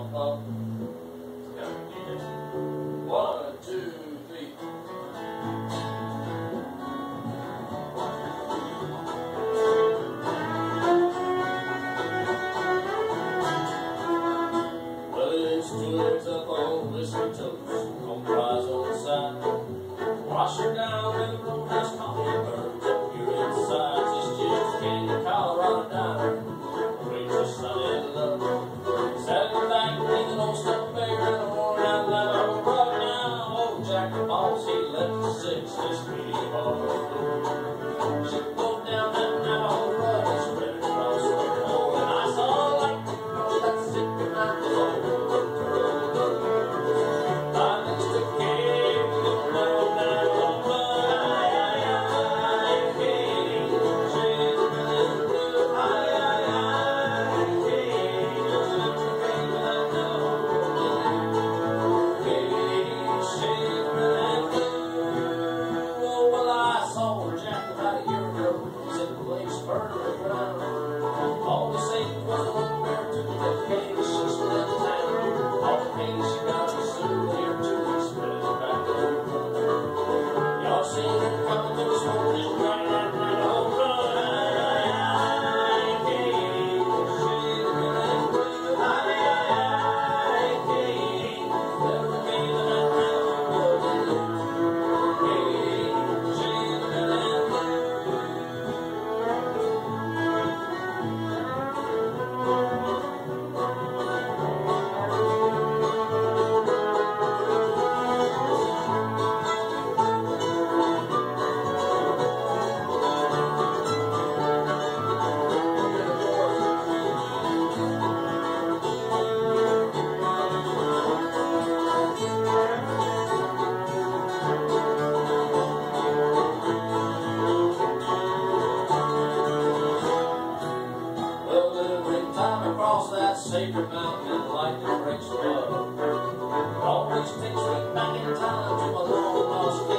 bump, bump. One, two, three. Well, it's 2 legs up on whiskey toast, on fries on the side. Wash her down with a roadhouse coffee burns up your inside. Just chips, candy, Colorado diner. Great for sunny love. Saturday night, leaning on stuffed bear and a worn out Navajo Rug now. Old Jack the Boss, he left the 6, this pretty hard. She pulled down that Navajo Rug and spread it across the floor. And I saw like the girl that's sick and I was over. All the same was one bear to the cage. She split the town. All the pain she got was soon here to spread it back over. Y'all seen her coming to the smoking right that night. Oh, across that sacred mountain like the breaks of love. It always takes me back in time to my long lost